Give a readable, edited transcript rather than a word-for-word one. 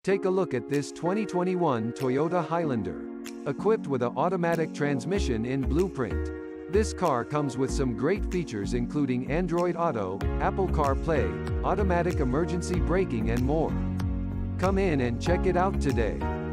Take a look at this 2021 Toyota Highlander. Equipped with an automatic transmission in blueprint. This car comes with some great features including Android Auto, Apple CarPlay, automatic emergency braking and more. Come in and check it out today.